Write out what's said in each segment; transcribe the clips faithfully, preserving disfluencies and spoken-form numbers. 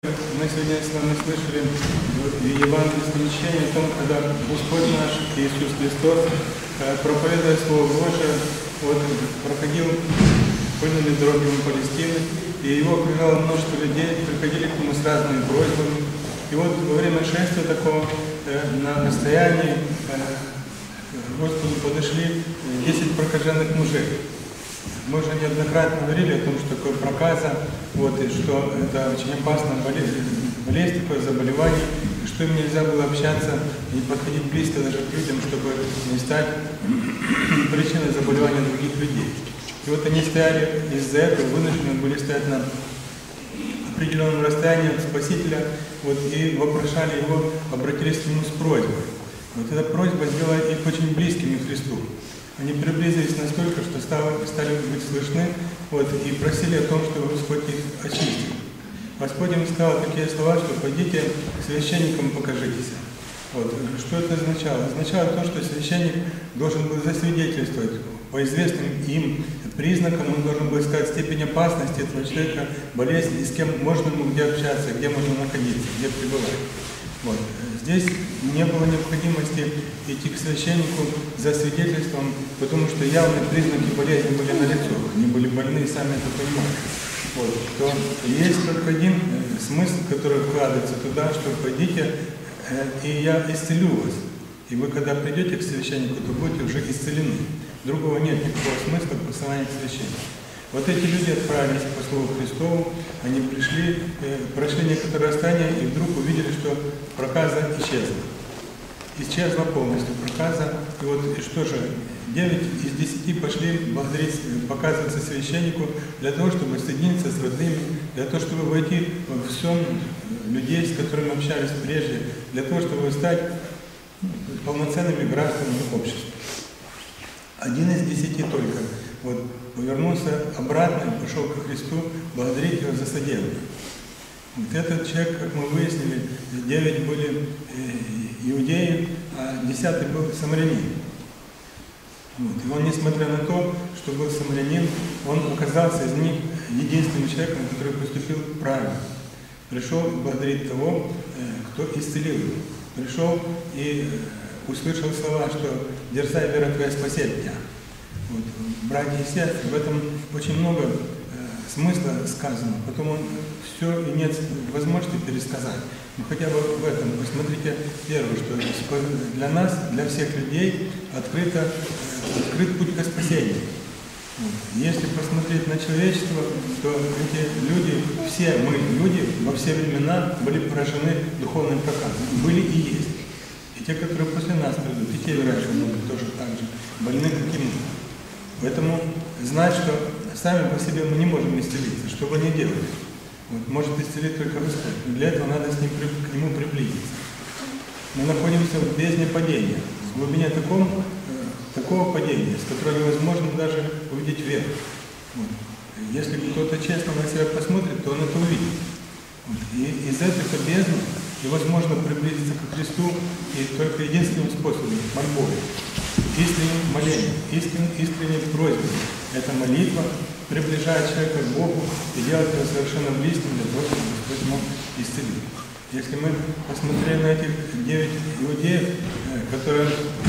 Мы сегодня с вами слышали в евангельском чтении о том, когда Господь наш Иисус Христос, проповедуя Слово Божие, вот, проходил пыльными дорогами Палестины, и его окружало множество людей, приходили к нему с разными просьбами. И вот во время шествия такого на расстоянии к Господу подошли десять прокаженных мужей. Мы уже неоднократно говорили о том, что такое проказа, вот, и что это очень опасная болезнь, болезнь, такое заболевание, и что им нельзя было общаться и подходить близко даже к людям, чтобы не стать причиной заболевания других людей. И вот они стояли из-за этого, вынуждены были стоять на определенном расстоянии от Спасителя, вот, и вопрошали его, обратились к нему с просьбой. Вот эта просьба сделала их очень близкими к Христу. Они приблизились настолько, что стали, стали быть слышны, вот, и просили о том, чтобы Господь их очистил. Господь им сказал такие слова, что пойдите к священникам, покажитесь. Вот. Что это означало? Означало то, что священник должен был засвидетельствовать по известным им признакам, он должен был сказать степень опасности этого человека, болезни, и с кем можно ему где общаться, где можно находиться, где пребывать. Вот. Здесь не было необходимости идти к священнику за свидетельством, потому что явные признаки болезни были налицо, они были больны и сами это понимали. Вот. То есть только один смысл, который вкладывается туда, что пойдите, и я исцелю вас. И вы, когда придете к священнику, то будете уже исцелены. Другого нет никакого смысла в послании к священнику. Вот эти люди отправились по Слову Христову, они пришли, прошли некоторое расстояние и вдруг увидели, что проказа исчезла. Исчезла полностью проказа. И вот и что же, девять из десяти пошли благодарить, показываться священнику для того, чтобы соединиться с родными, для того, чтобы войти в сон людей, с которыми общались прежде, для того, чтобы стать полноценными гражданами общества. Один из десяти только вот, повернулся обратно и пошел ко Христу благодарить его за содеянное. Вот этот человек, как мы выяснили, девять были иудеи, а десятый был самарянин. Вот. И он, несмотря на то, что был самарянин, он оказался из них единственным человеком, который поступил правильно. Пришел благодарить того, кто исцелил его. Пришел и услышал слова, что «дерзай, вера твоя спасет тебя». Вот. Братья и сестры, в этом очень много э, смысла сказано, потом он все и нет возможности пересказать. Но хотя бы в этом, посмотрите, первое, что для нас, для всех людей открыто, э, открыт путь к спасению. Вот. Если посмотреть на человечество, то эти люди, все мы, люди, во все времена были поражены духовным проказом. Были и есть. И те, которые после нас придут, и те, вероятно, будут тоже так же больны, как и мы. Поэтому знать, что сами по себе мы не можем исцелиться, что бы ни делали. Вот, может исцелить только Господь. Но для этого надо с ним, к Нему приблизиться. Мы находимся в бездне падения, в глубине таком, такого падения, с которого невозможно даже увидеть вверх. Вот. Если кто-то честно на себя посмотрит, то он это увидит. Вот. И из этой бездны невозможно приблизиться к Христу и только единственным способом – мольбой. Искренним молением, искренней, искренней просьбой. Эта молитва приближает человека к Богу и делает его совершенно близким для того, чтобы Господь мог исцелить. Если мы посмотрели на этих девять иудеев, которые,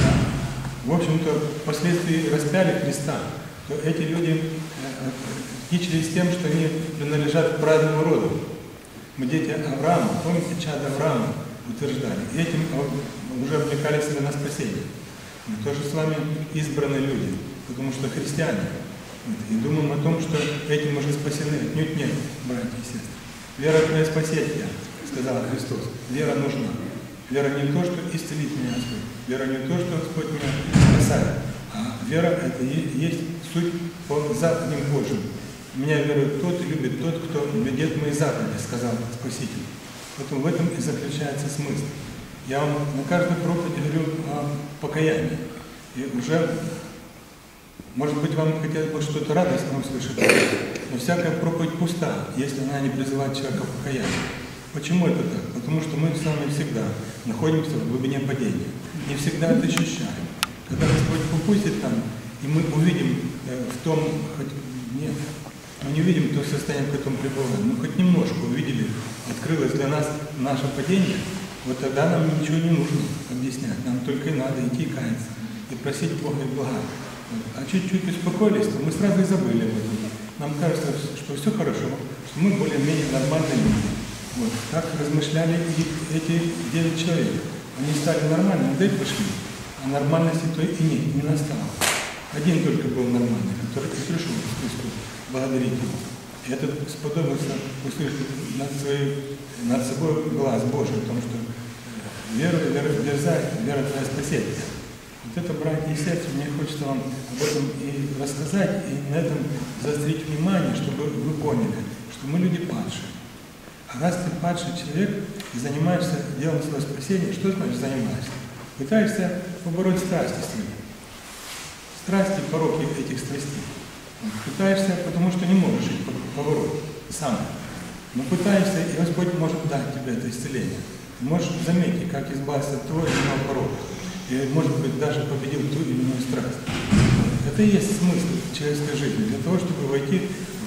в общем-то, впоследствии распяли Христа, то эти люди кичились тем, что они принадлежат к праведному роду. Мы дети Авраама, помните, чада Авраама утверждали, и этим уже облекали себя на спасение. Мы тоже с вами избранные люди, потому что христиане. И думаем о том, что этим уже спасены. Отнюдь нет, братья и сестры. Вера твоя спасет тебя, сказал Христос. Вера нужна. Вера не то, что исцелит меня Господь. Вера не то, что Господь меня спасает. А вера — это и есть суть по заповедям Божьим. Меня верует тот и любит тот, кто ведет мои заповеди, сказал Спаситель. Поэтому в этом и заключается смысл. Я вам на каждой проповеди говорю о покаянии. И уже, может быть, вам хотелось бы что-то радостное услышать, но всякая проповедь пуста, если она не призывает человека к покаянию. Почему это так? Потому что мы с вами всегда находимся в глубине падения. Не всегда это ощущаем. Когда Господь попустит там, и мы увидим в том, хоть не, мы не видим то состояние, в котором пребываем. Мы хоть немножко увидели, открылось для нас наше падение, вот тогда нам ничего не нужно объяснять. Нам только и надо идти и каяться, и просить Бога и блага. Вот. А чуть-чуть успокоились, то мы сразу и забыли об этом. Нам кажется, что все хорошо, что мы более-менее нормальные люди. Вот. Так размышляли и эти девять человек. Они стали нормальными, да и пошли. А нормальности то и не, не настало. Один только был нормальный, который и пришел к Христу, благодарить Его. И этот сподобился услышать над, своей, над собой глаз Божий о том, что вера, вера, дерзай, вера твоя спасет тебя. Вот это, братья и сестры, мне хочется вам об этом и рассказать, и на этом заострить внимание, чтобы вы поняли, что мы люди падшие. А раз ты падший человек и занимаешься делом своего спасения, что значит занимаешься? Пытаешься побороть страсти свои. Страсти, пороки этих страстей. Пытаешься, потому что не можешь их побороть сам. Но пытаешься, и Господь может дать тебе это исцеление. Ты можешь заметить, как избавиться от того или иного порока. И, может быть, даже победил ту или иную страсть. Это и есть смысл человеческой жизни, для того, чтобы войти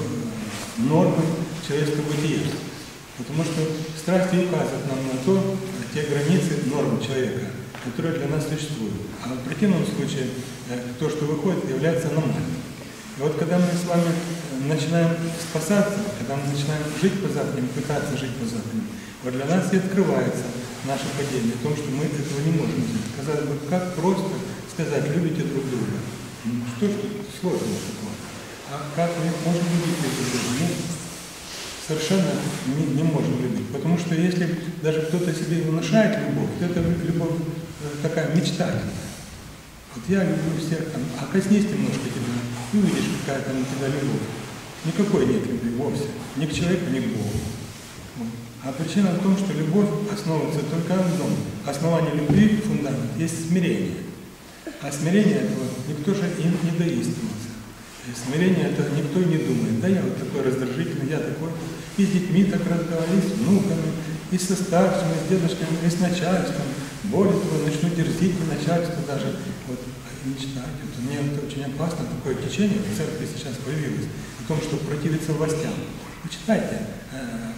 в нормы человеческого бытия. Потому что страсти указывают нам на то, те границы норм человека, которые для нас существуют. А в противном случае то, что выходит, является аномалией. И вот когда мы с вами начинаем спасаться, когда мы начинаем жить по заповедям, пытаться жить по заповедям, вот для нас и открывается наше падение, в том, что мы этого не можем сделать. Казалось бы, как просто сказать, любите друг друга. Ну, что ж тут сложного такого? А как мы можем любить друг друга? Мы совершенно не, не можем любить. Потому что если даже кто-то себе внушает любовь, то это любовь такая мечтательная. Вот я люблю всех, там, а коснись немножко тебя, и увидишь, какая там у тебя любовь. Никакой нет любви вовсе. Ни к человеку, ни к Богу. Вот. А причина в том, что любовь основывается только на одном. Основание любви, фундамент, есть смирение. А смирение этого никто же им не доистывался. И смирение это никто и не думает. Да я вот такой раздражительный, я такой. И с детьми так разговаривать, с внуками, и со старшими, с дедушками, и с начальством. Более того, начну дерзить и начальство даже. Вот, не читайте. Вот, мне это очень опасно, такое течение в церкви сейчас появилось, о том, что противиться властям. Вы читайте э,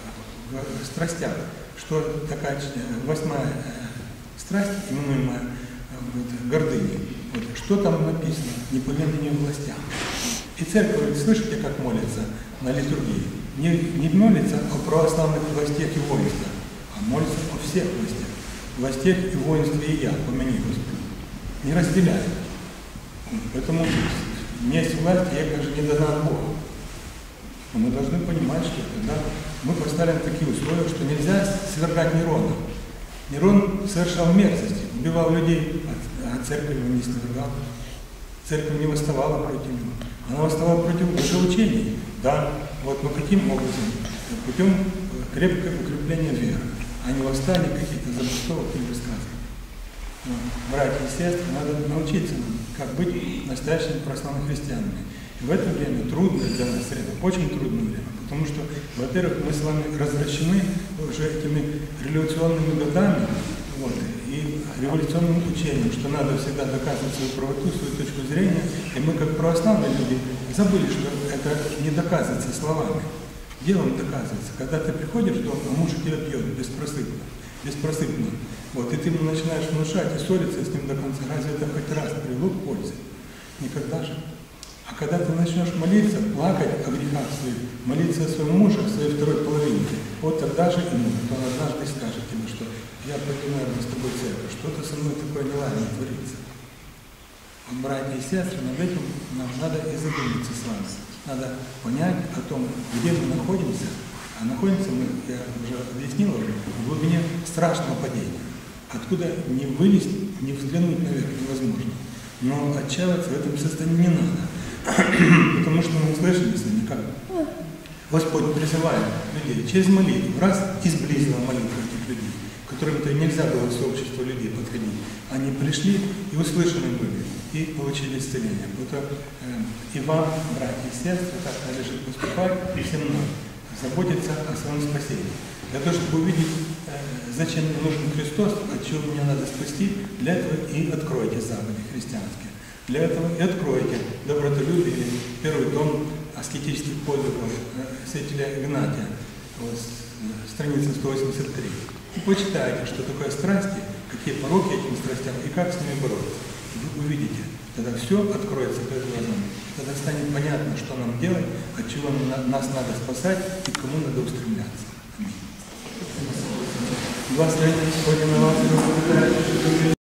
в страстях, что такая восьмая э, страсть, именуемая э, вот, гордыней. Вот, что там написано? Неповиновение властям. И церковь, говорит, слышите, как молится на литургии? Не, не молится о православных властях и воинствах, а молится о всех властях. Властях и воинстве и я, помяни Господи. Не разделяет. Поэтому есть власть, ей же не дана от Бога. Но мы должны понимать, что когда мы поставили такие условия, что нельзя свергать Нерона. Нерон совершал мерзости, убивал людей, а церковь его не свергала. Церковь не восставала против него. Она восставала против лжеучений. Да, вот, но каким образом? Путем крепкого укрепления веры. А не восстания каких-то забастовок или рассказов. Братья и сестры, надо научиться нам, как быть настоящими православными христианами. И в это время трудное для нас время, очень трудное время, потому что, во-первых, мы с вами развращены уже этими революционными годами, вот, и революционным учением, что надо всегда доказывать свою правоту, свою точку зрения, и мы, как православные люди, забыли, что это не доказывается словами. Делом доказывается. Когда ты приходишь в дом, а муж тебя пьет беспросыпно, беспросыпно. Вот, и ты ему начинаешь внушать и ссориться с ним до конца. Разве это хоть раз привело к пользе? Никогда же. А когда ты начнешь молиться, плакать о грехах своих, молиться о своем муже, о своей второй половинке, вот тогда же ему, то он однажды скажет тебе, что я пойду, наверное, с тобой в церковь, что-то со мной такое неладное творится. Вот, братья и сестры, над этим нам надо и задуматься с вами. Надо понять о том, где мы находимся, а находимся мы, я уже объяснил, в глубине страшного падения, откуда не вылезть, не взглянуть наверх невозможно. Но отчаиваться в этом состоянии не надо, потому что мы слышали с вами, как Господь призывает людей через молитву, раз и сблизила молитву этих людей, которым-то нельзя было в сообщество людей подходить. Они пришли и услышаны были, и получили исцеление. Вот, э, и вам, братья и сестры, так надлежит поступать, и всем нам заботиться о своем спасении. Для того, чтобы увидеть, э, зачем нужен Христос, от чего меня надо спасти, для этого и откройте заповеди христианские. Для этого и откройте добротолюбие, первый том аскетических подвигов святителя Игнатия, вот, страница сто восемьдесят три. И почитайте, что такое страсти, какие пороки этим страстям и как с ними бороться. Вы увидите, тогда все откроется перед глазами. Тогда станет понятно, что нам делать, от чего нас надо спасать и к кому надо устремляться. Благословение Господне на вас.